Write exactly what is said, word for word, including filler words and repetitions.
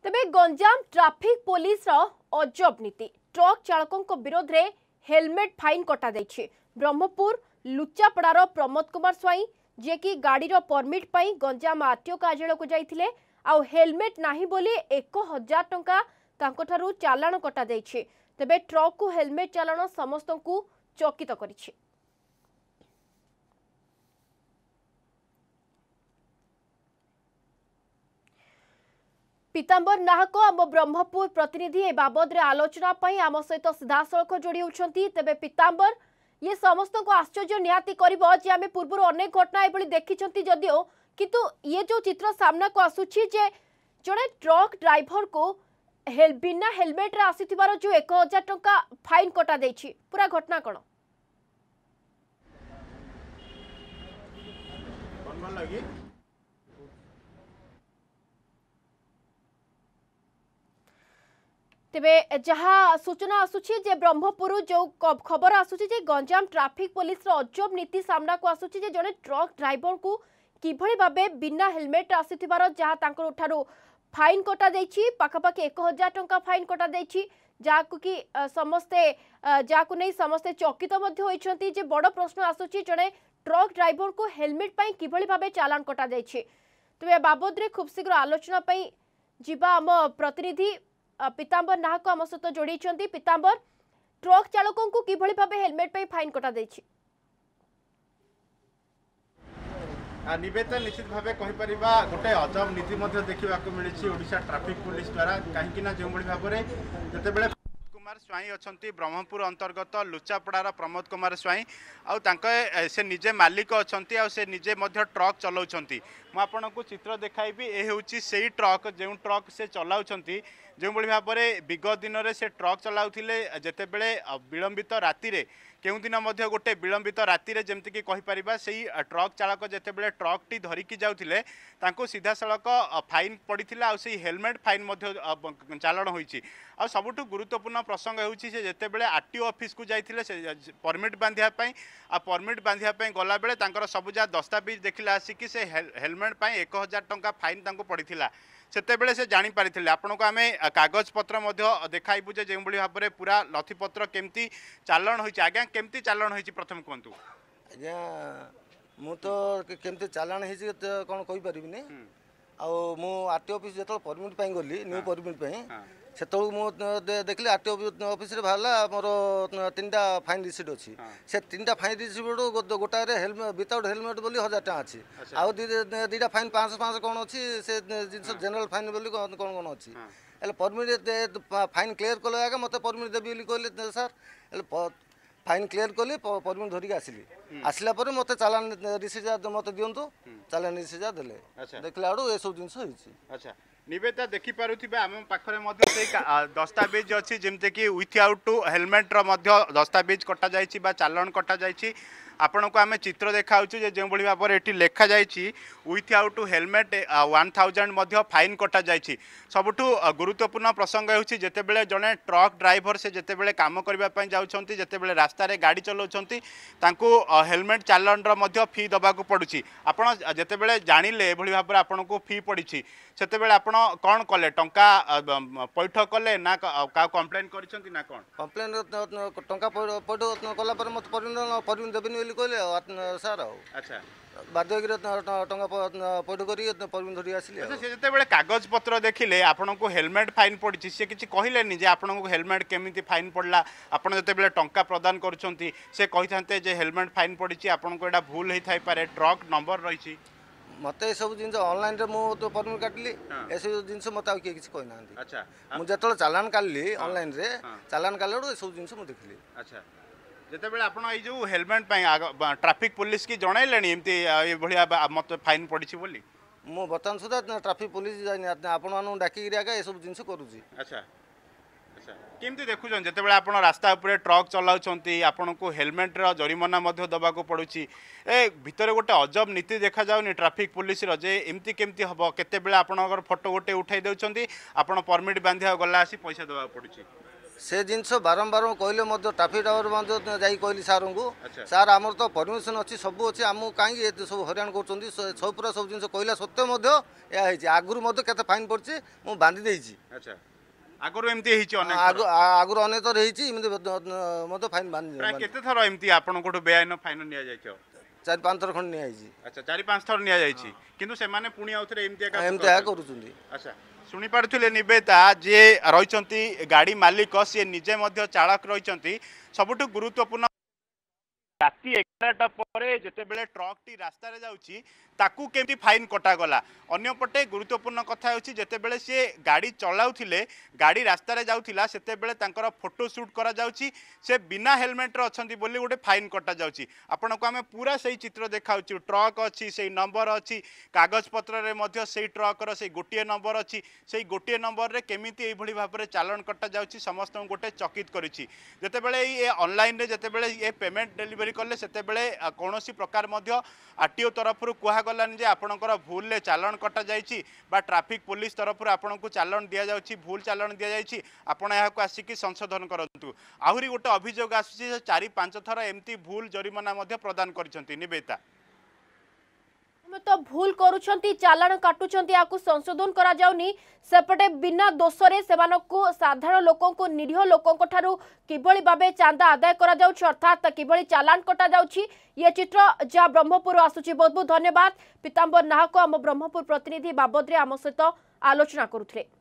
तेबे Ganjam traffic police अजब नीति ट्रक चालकों विरोध में हेलमेट फाइन कटा जाइछि। ब्रह्मपुर लुचापड़ार प्रमोद कुमार स्वाई जे कि गाड़ीर परमिट पाई गंजाम आरटीओ कार्यालय को जाइथिले आउ हेलमेट नाही बोली एक हजार टंका तांको ठारू चालान कटा जाइछि। तेबे ट्रक को हेलमेट चालान समस्त को चकित करिछि। पीतांबर नाहक आम ब्रह्मपुर प्रतिनिधि ए बाबद आलोचना आम सहित सीधासख जोड़ी होती। तेबे पीतांबर ये समस्त को आश्चर्य निहाती करिबो जे आमे पूर्व अनेक घटना एभली देखिछंती जदिओ किंतु ये जो चित्र सामना को आसुछि जे जड़े ट्रक ड्राइवर को हेल बिना हेलमेट रे आसीथिबार जो एक हजार टंका फाइन कटा देछि पूरा घटना कोन लगी। तेबे जहाँ सूचना आसुछि जे ब्रह्मपुर जो खबर आसुछि जे गंजाम ट्राफिक पुलिस अजब नीति सामना को आसुछि जे जड़े ट्रक ड्राइवर को किभଳି भाबे बिना हेलमेट आसीथिबार जहाँ तांकर उठारू फाइन कटा देछि पाखापाखि एक हजार टंका फाइन कटा देछि जाकु कि समस्ते जाकु नहीं समस्ते चकित मध्य होइछंती जे बड़ प्रश्न आसुछि जड़े ट्रक ड्राइवर को हेलमेट पाई किभଳି भाबे चालान कटा देछि। तेबे बाबद रे खूब शीघ्र आलोचना पाई जिबा आम प्रतिनिधि पीतांबर नाहक आम सहित जोड़ी। पीतांबर ट्रक चालकों को किभଳି भाबे हेलमेट पे फाइन कटा देछि निवेदन निश्चित भाव कहीपर गोटे अजब नीति देखा मिली ओडिशा ट्राफिक पुलिस द्वारा कहीं जो भाव में जितेबाला कुमार स्वाई अच्छा ब्रह्मपुर अंतर्गत लुचापड़ार प्रमोद कुमार स्वाई आउ से निजे मालिक अच्छा से निजे ट्रक चलाउछंती। मुझे को चित्र देखाइबी ए होची से ट्रक जो ट्रक से चलाउछंती जो भाव में विगत दिन में से ट्रक चलाउथिले जेतेबेले विलंबित राति केउ दिन मध्य गोटे विलंबित राति जमती कि कहीपर से ट्रक चालक जेतेबेले ट्रक टी धरिकी जाउथिले तांको सीधा सड़क फाइन पड़ता आ हेलमेट फाइन चालान होईची। आ सबुठु गुरुत्वपूर्ण प्रसंग होउची से जेतेबेले आरटीओ ऑफिस को जाइथिले से परमिट बांधिया पई आ परमिट बांधिया पई गला बेले तांकर सबु जा दस्तावेज देखिला आसिकी से हेलमेट पाई एक हजार टंका फाइन तांको पड़िथिला। सेतेबेले से जानी पारिथिले आपन को आमे कागज पत्र मध्य देखाइबु जे जेमबळी भाव में पूरा नथिपत्र केमती चालान होईची। आज्ञा केमती चालान होईची प्रथम कोंतु। आज्ञा मु तो केमती चालान होईची कोन कहि परिबिनी आ मु आरटीओ ऑफिस जतो परमिट पाई गली न्यू परमिट पाई सेतु मु देखली आरटीओ ऑफिस रे भाला मोर तीनटा फाइन रिसीट अछि से तीनटा फाइन रिसीट गोटा रे हेलमेट विदाउट हेलमेट बोली हजार टका अछि आ दीटा फाइन पाँच पाँच कोन अछि से जिंस जनरल फाइन बोली कोन कोन अछि एले परमिट फाइन क्लियर कले आगे मते परमिट देबी बोली कहले सर एले फाइन क्लियर कली परमिट धरिक आसिली आसला पर मते चालान रिसीट मते दियंतु चालान रिसीट देले देखला आडू ए सब जिंस होइछि। अच्छा निवेदा देखि पारुथिबे आम पाखरे मध्य से दस्तावेज अच्छी जमते कि विथआउट टू हेलमेट रो मध्य दस्तावेज कटा जाइछि बा चालान कटा जाइछि। आपण को आम चित्र देखाऊँ जो भाव में ये लिखा जाइए without two helmet one thousand मध्य फाइन कटा जाइछि। सबुठु गुरुत्वपूर्ण प्रसंग होछि जेतेबेले जने ट्रक ड्राइवर से जेतेबेले काम करबा पई जाउछंती जेतेबेले रास्ता रे गाड़ी चलाउछंती तांको हेलमेट चालान रो मध्य फी दबा को पड़ुछि। आपण जेतेबेले जानिले एभली भाव आपण को फी पड़िछि सेतेबेले आपण कोन कले टंका पैठ कले ना का कंप्लेन करिसंती ना कोन कंप्लेन टंका पैठ कला पर मत परमिट देबेनी कहले सर। अच्छा बाध्य टंका पैठ कर परमिट धरी आसिले। अच्छा से जेतेबेले कागज पत्र देखिले आपण को हेलमेट फाइन पड़िछि से किछि कहिलेनी जे आपण को हेलमेट केमिति फाइन पड़ला आपण जेतेबेले टंका प्रदान करूछंती से कहिथांते जे हेलमेट फाइन पड़िछि आपण को एडा भूल हेइ थाइ पारे ट्रक नंबर रहिछि मत सब जिन ऑनलाइन रे मु तो परमिट काटली ए सब जिन मत आ किछि कहि नांदी। अच्छा मु जतल चालान काटली ऑनलाइन रे चालान कालडो ए सब जिन मु देखली। अच्छा जेतेबेले आपण ए जो हेलमेट पई ट्रैफिक पुलिस की जणाइलेनी एमती ए भलिया मत फाइन पड़िछि बोली मु बर्तमान सुधा ट्रैफिक पुलिस जानि आपण मानु डाकी गिराका ए सब जिन करूची। अच्छा अच्छा केमती देखुछन जेतेबेले आपण रास्ता ऊपर ट्रक चलाउछंती आपण को हेलमेट रो जरिमाना मध्य दबा को पड़ुछि ए भितर गोटे अजब नीति देखा जाउनी ट्रैफिक पुलिस रो जे एमती केमती हबो केतेबेले आपणकर फोटो गोटे उठाई देउछंती आपण परमिट बांधिया गला आसी पैसा दबा पड़ुछि से जिनस बारंबार कहले ट्राफिक टावर जा कहली सार को अच्छा। सार आमर तो परमिशन अच्छी सब अच्छी आमको कहीं सब हरियाण कर सब पूरा सब जिन कहला सत्वे आगुरी के फाइन पड़ी मुझे बांधी देती अच्छा आगରୁ ଏମିତି ହେଇଛି ଅନେକ ଥର। आगुरी अनेक थर होती फाइन बांधी ପ୍ରାୟ କେତେ ଥର ଏମିତି ଆପଣଙ୍କଠୁ ବେଆଇନ ଫାଇନ ନିଆଯାଇଛି ଆଉ? चार पाँच थर खंड नि ଆଚ୍ଛା ଚାରି ପାଞ୍ଚ ଥର ନିଆଯାଇଛି କିନ୍ତୁ ସେମାନେ ପୁଣି ଆଉଥରେ ଏମିତି ଏକା एमती कर ଆଚ୍ଛା ଶୁଣିପାରୁଥିଲେ ନିବେଦିତା ଯିଏ ରହିଛନ୍ତି ଗାଡ଼ି ମାଲିକ ସିଏ ନିଜେ ମଧ୍ୟ ଚାଳକ ରହିଛନ୍ତି। ସବୁଠୁ ଗୁରୁତ୍ୱପୂର୍ଣ୍ଣ ରାତି ଏଗାରଟା ପରେ ଯେତେବେଳେ ଟ୍ରକଟି ରାସ୍ତାରେ ଯାଉଛି ତାକୁ କେମିତି ଫାଇନ୍ କଟାଗଲା। ଅନ୍ୟପଟେ ଗୁରୁତ୍ୱପୂର୍ଣ୍ଣ କଥା ହେଉଛି ଯେତେବେଳେ ସେ ଗାଡ଼ି ଚଲାଉଥିଲେ ଗାଡ଼ି ରାସ୍ତାରେ ଯାଉଥିଲା ସେତେବେଳେ ତାଙ୍କର ଫଟୋ ସୁଟ୍ କରାଯାଉଛି ସେ ବିନା ହେଲମେଟ୍ରେ ଅଛନ୍ତି ବୋଲି ଗୋଟେ ଫାଇନ୍ କଟାଯାଉଛି। ଆପଣଙ୍କୁ ଆମେ ପୁରା ସେଇ ଚିତ୍ର ଦେଖାଉଛୁ ଟ୍ରକ୍ ଅଛି ସେଇ ନମ୍ବର ଅଛି କାଗଜପତ୍ରରେ ମଧ୍ୟ ସେଇ ଟ୍ରକ୍ର ସେଇ ଗୋଟିଏ ନମ୍ବର ଅଛି ସେଇ ଗୋଟିଏ ନମ୍ବରରେ କେମିତି ଏଇଭଳି ଭାବରେ ଚାଲାଣ କଟାଯାଉଛି ସମସ୍ତଙ୍କୁ ଗୋଟେ ଚକିତ କରିଛି। ଯେତେବେଳେ ଏ ଅନଲାଇନ୍ରେ ଯେତେବେଳେ ଏ ପେମେଣ୍ଟ ଡେଲିଭରି କଲେ ସେତେବେଳେ କୌଣସି ପ୍ରକାର ମଧ୍ୟ ଆରଟିଓ तरफ कहगलानी जे आपणकर भूल चालान कटा जाइछि बा ट्रैफिक पुलिस तरफ आपको चालान दि जाउछि भूल चालान दि जाइछि आपण यहाँ आसिक संशोधन करंतु। आहुरी गोटे अभियोग आसुछि चारि पांच थर एमती भूल जरिमाना मध्य प्रदान करिसंती। निवेदिता तो भूल करुछंती चालान काटुछंती याकु संशोधन करा जाउनी सेपटे बिना दोषरे सेमानकु साधारण लोकों को निरीह लोकों को ठारू किबळी भाबे चांदा आदाय करा जाउछि अर्थात किबळी चालान कटा जाउछि ये चित्र जा ब्रह्मपुर आसुछि। बहुत बहुत धन्यवाद पीतांबर नाहक आम ब्रह्मपुर प्रतिनिधि बाबद रे आम सहित आलोचना करुथले।